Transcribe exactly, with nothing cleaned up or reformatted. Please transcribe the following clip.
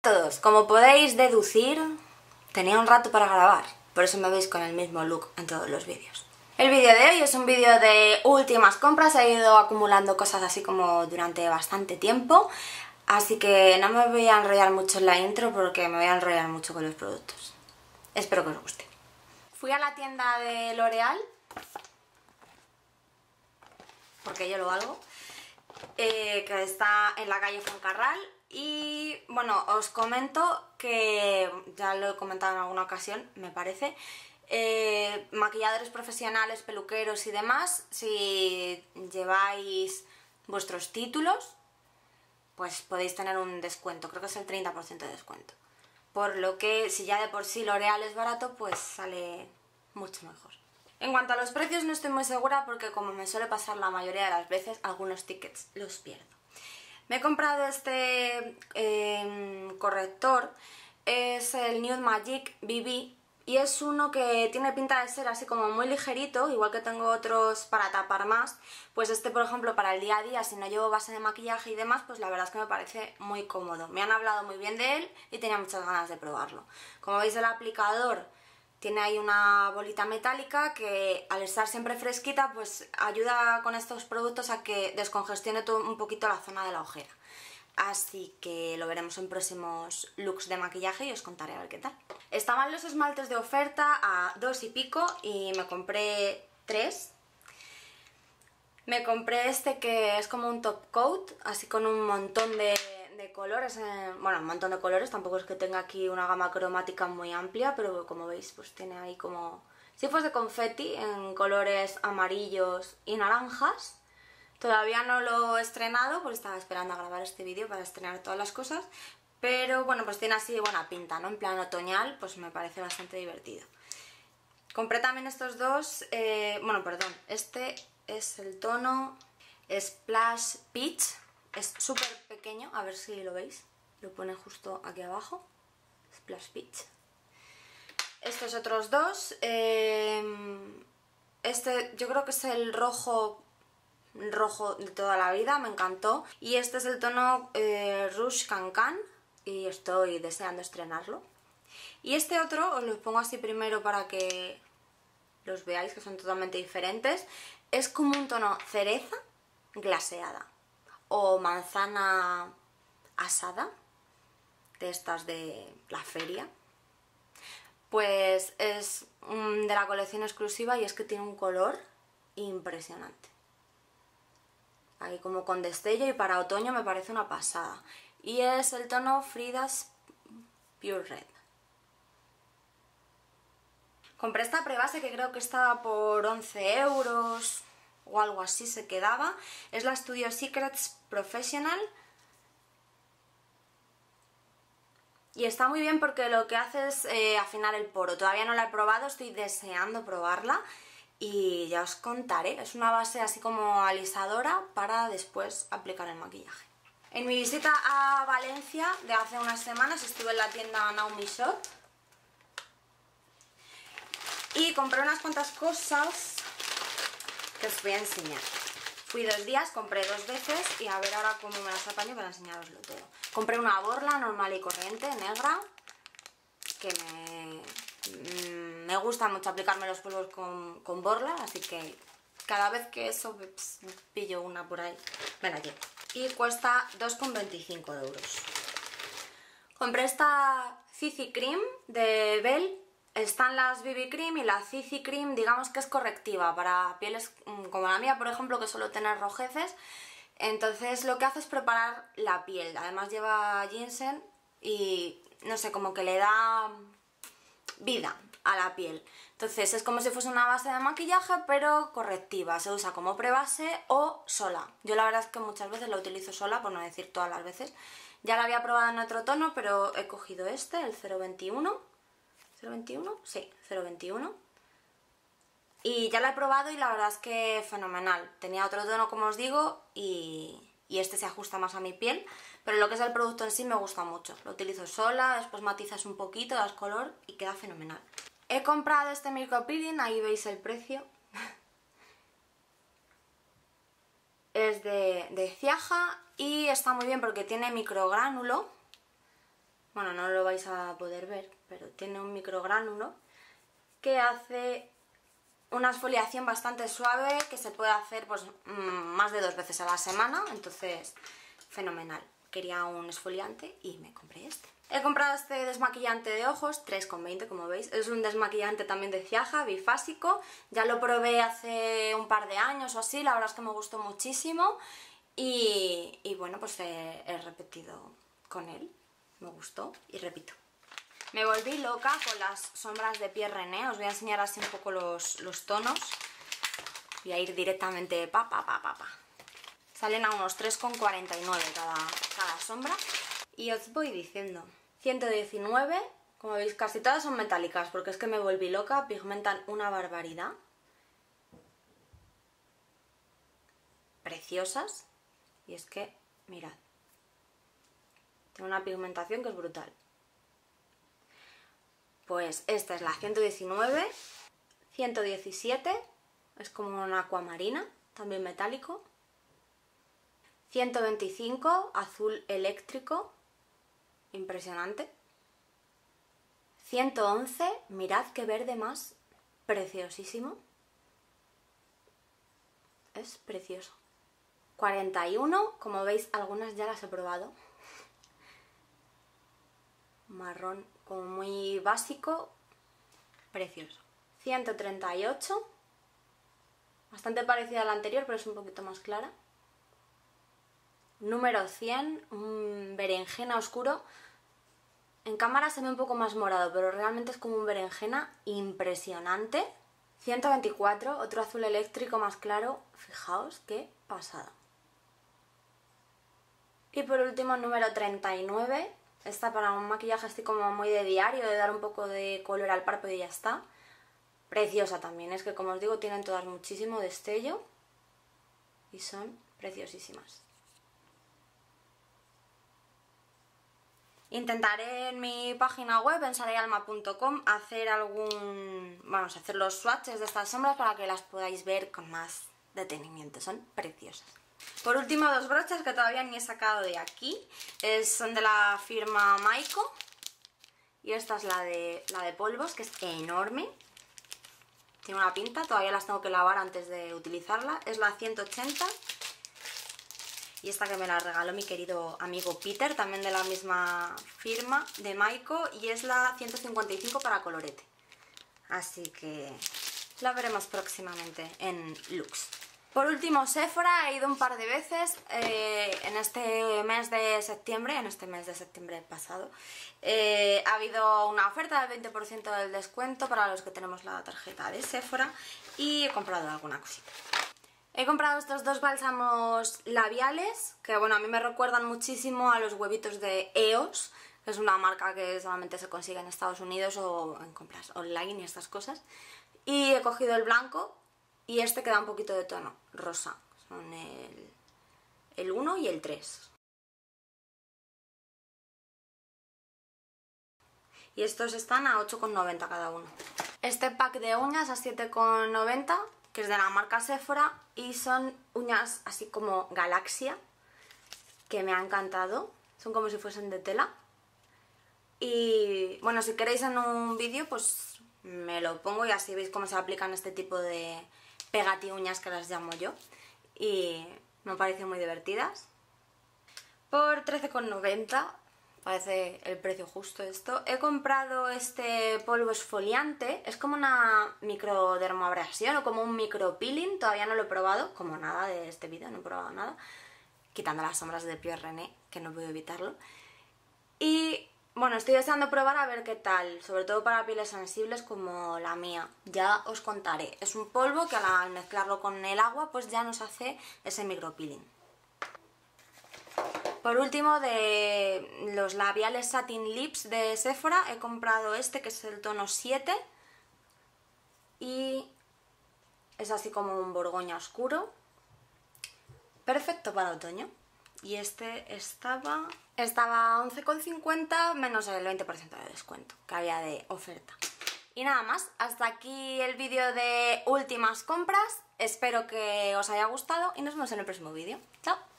todos, como podéis deducir, tenía un rato para grabar, por eso me veis con el mismo look en todos los vídeos. El vídeo de hoy es un vídeo de últimas compras, he ido acumulando cosas así como durante bastante tiempo, así que no me voy a enrollar mucho en la intro porque me voy a enrollar mucho con los productos. Espero que os guste. Fui a la tienda de L'Oreal, porque yo lo hago, eh, que está en la calle Fuencarral. Y bueno, os comento que, ya lo he comentado en alguna ocasión, me parece, eh, maquilladores profesionales, peluqueros y demás, si lleváis vuestros títulos, pues podéis tener un descuento, creo que es el treinta por ciento de descuento. Por lo que, si ya de por sí L'Oreal es barato, pues sale mucho mejor. En cuanto a los precios no estoy muy segura porque, como me suele pasar la mayoría de las veces, algunos tickets los pierdo. Me he comprado este eh, corrector, es el Nude Magic B B y es uno que tiene pinta de ser así como muy ligerito, igual que tengo otros para tapar más. Pues este, por ejemplo, para el día a día, si no llevo base de maquillaje y demás, pues la verdad es que me parece muy cómodo. Me han hablado muy bien de él y tenía muchas ganas de probarlo. Como veis, el aplicador tiene ahí una bolita metálica que, al estar siempre fresquita, pues ayuda con estos productos a que descongestione todo un poquito la zona de la ojera. Así que lo veremos en próximos looks de maquillaje y os contaré a ver qué tal. Estaban los esmaltes de oferta a dos y pico y me compré tres. Me compré este que es como un top coat, así con un montón de... de colores, eh, bueno, un montón de colores, tampoco es que tenga aquí una gama cromática muy amplia, pero como veis pues tiene ahí como si fuese confeti en colores amarillos y naranjas. Todavía no lo he estrenado porque estaba esperando a grabar este vídeo para estrenar todas las cosas, pero bueno, pues tiene así buena pinta, ¿no? En plan otoñal, pues me parece bastante divertido. Compré también estos dos, eh, bueno, perdón, este es el tono Splash Peach. Es súper pequeño, a ver si lo veis, lo pone justo aquí abajo, Splash Peach. Estos otros dos, eh, este yo creo que es el rojo, rojo de toda la vida, me encantó. Y este es el tono eh, Rouge Cancan y estoy deseando estrenarlo. Y este otro, os los pongo así primero para que los veáis, que son totalmente diferentes. Es como un tono cereza glaseada o manzana asada, de estas de la feria. Pues es de la colección exclusiva y es que tiene un color impresionante. Ahí como con destello y para otoño me parece una pasada. Y es el tono Frida's Pure Red. Compré esta prebase que creo que estaba por once euros o algo así se quedaba. Es la Studio Secrets Professional. Y está muy bien porque lo que hace es eh, afinar el poro. Todavía no la he probado, estoy deseando probarla y ya os contaré. Es una base así como alisadora para después aplicar el maquillaje. En mi visita a Valencia de hace unas semanas estuve en la tienda Naomi Shop y compré unas cuantas cosas que os voy a enseñar. Fui dos días, compré dos veces y a ver ahora cómo me las apaño para enseñaroslo todo. Compré una borla normal y corriente, negra, que me, me gusta mucho aplicarme los polvos con, con borla, así que cada vez que eso pues, pillo una por ahí, me la llevo. Y cuesta dos con veinticinco euros. Compré esta C C Cream de Belle. Están las B B Cream y la C C Cream, digamos que es correctiva para pieles como la mía, por ejemplo, que suelo tener rojeces. Entonces lo que hace es preparar la piel. Además lleva ginseng y no sé, como que le da vida a la piel. Entonces es como si fuese una base de maquillaje pero correctiva. Se usa como prebase o sola. Yo la verdad es que muchas veces la utilizo sola, por no decir todas las veces. Ya la había probado en otro tono, pero he cogido este, el cero veintiuno. ¿cero veintiuno? Sí, cero veintiuno. Y ya la he probado y la verdad es que fenomenal. Tenía otro tono, como os digo, y, y este se ajusta más a mi piel. Pero lo que es el producto en sí me gusta mucho. Lo utilizo sola, después matizas un poquito, das color y queda fenomenal. He comprado este micropeeling, ahí veis el precio. Es de, de Ciaja y está muy bien porque tiene microgránulo. bueno, no lo vais a poder ver, pero tiene un microgránulo que hace una exfoliación bastante suave que se puede hacer pues más de dos veces a la semana, entonces fenomenal. Quería un exfoliante y me compré este. He comprado este desmaquillante de ojos, tres con veinte como veis. Es un desmaquillante también de Ciaja, bifásico. Ya lo probé hace un par de años o así, la verdad es que me gustó muchísimo. Y, y bueno, pues he, he repetido con él, me gustó y repito. Me volví loca con las sombras de Pierre René, os voy a enseñar así un poco los, los tonos. Voy a ir directamente pa, pa, pa, pa, pa. Salen a unos tres con cuarenta y nueve cada, cada sombra. Y os voy diciendo, ciento diecinueve, como veis casi todas son metálicas, porque es que me volví loca, pigmentan una barbaridad. Preciosas. Y es que, mirad, tiene una pigmentación que es brutal. Pues esta es la ciento diecinueve, ciento diecisiete, es como una acuamarina, también metálico. ciento veinticinco, azul eléctrico, impresionante. ciento once, mirad qué verde más preciosísimo. Es precioso. cuarenta y uno, como veis algunas ya las he probado. Marrón como muy básico, precioso. ciento treinta y ocho, bastante parecida a la anterior pero es un poquito más clara. Número cien, un berenjena oscuro. En cámara se ve un poco más morado, pero realmente es como un berenjena impresionante. ciento veinticuatro, otro azul eléctrico más claro. Fijaos qué pasada. Y por último, número treinta y nueve. Esta para un maquillaje así como muy de diario, de dar un poco de color al párpado y ya está. Preciosa también, es que como os digo tienen todas muchísimo destello y son preciosísimas. Intentaré en mi página web, en sarayalma punto com, hacer algún, vamos, hacer los swatches de estas sombras para que las podáis ver con más detenimiento, son preciosas. Por último, dos brochas que todavía ni he sacado de aquí, es, son de la firma Maiko y esta es la de, la de polvos, que es enorme, tiene una pinta, todavía las tengo que lavar antes de utilizarla, es la ciento ochenta y esta que me la regaló mi querido amigo Peter, también de la misma firma de Maiko, y es la ciento cincuenta y cinco para colorete, así que la veremos próximamente en looks. Por último, Sephora, he ido un par de veces eh, en este mes de septiembre, en este mes de septiembre pasado. Eh, ha habido una oferta del veinte por ciento del descuento para los que tenemos la tarjeta de Sephora y he comprado alguna cosita. He comprado estos dos bálsamos labiales, que bueno, a mí me recuerdan muchísimo a los huevitos de E O S, que es una marca que solamente se consigue en Estados Unidos o en compras online y estas cosas. Y he cogido el blanco. Y este que da un poquito de tono rosa, son el, el uno y el tres. Y estos están a ocho con noventa cada uno. Este pack de uñas a siete con noventa, que es de la marca Sephora, y son uñas así como galaxia, que me ha encantado, son como si fuesen de tela. Y bueno, si queréis en un vídeo pues me lo pongo y así veis cómo se aplican este tipo de pegati uñas que las llamo yo, y me parecen muy divertidas. Por trece con noventa, parece el precio justo esto, he comprado este polvo esfoliante, es como una microdermoabrasión o como un micro peeling, todavía no lo he probado, como nada de este vídeo, no he probado nada, quitando las sombras de Pierre René, que no puedo evitarlo. Y bueno, estoy deseando probar a ver qué tal, sobre todo para pieles sensibles como la mía. Ya os contaré. Es un polvo que al mezclarlo con el agua pues ya nos hace ese micropeeling. Por último, de los labiales Satin Lips de Sephora he comprado este que es el tono siete y es así como un borgoña oscuro. Perfecto para otoño. Y este estaba estaba a once con cincuenta menos el veinte por ciento de descuento que había de oferta. Y nada más, hasta aquí el vídeo de últimas compras. Espero que os haya gustado y nos vemos en el próximo vídeo. ¡Chao!